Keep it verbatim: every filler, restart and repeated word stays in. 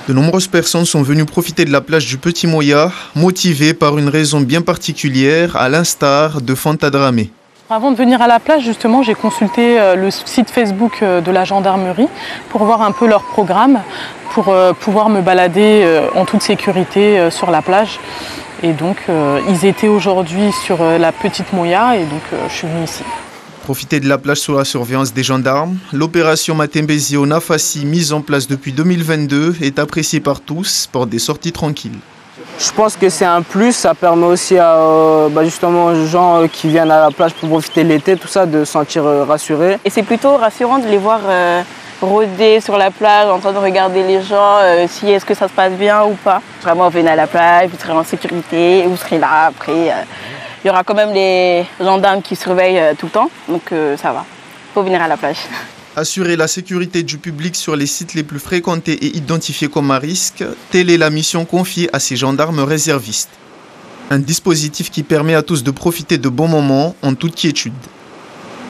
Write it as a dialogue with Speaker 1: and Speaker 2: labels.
Speaker 1: De nombreuses personnes sont venues profiter de la plage du Petit Moya, motivées par une raison bien particulière, à l'instar de Fanta Dramé.
Speaker 2: Avant de venir à la plage, justement, j'ai consulté le site Facebook de la gendarmerie pour voir un peu leur programme, pour pouvoir me balader en toute sécurité sur la plage. Et donc, ils étaient aujourd'hui sur la Petite Moya et donc je suis venue ici.
Speaker 1: Profiter de la plage sous la surveillance des gendarmes, l'opération Matembezi au Nafassi, mise en place depuis deux mille vingt-deux, est appréciée par tous pour des sorties tranquilles.
Speaker 3: Je pense que c'est un plus, ça permet aussi à, euh, bah justement aux gens qui viennent à la plage pour profiter de l'été, tout ça, de se sentir euh, rassurés.
Speaker 4: Et c'est plutôt rassurant de les voir euh, rôder sur la plage, en train de regarder les gens, euh, si est-ce que ça se passe bien ou pas. Vraiment, venez à la plage, vous serez en sécurité, vous serez là après. Euh, Il y aura quand même les gendarmes qui surveillent tout le temps, donc euh, ça va. Il faut venir à la plage.
Speaker 1: Assurer la sécurité du public sur les sites les plus fréquentés et identifiés comme à risque, telle est la mission confiée à ces gendarmes réservistes. Un dispositif qui permet à tous de profiter de bons moments en toute quiétude.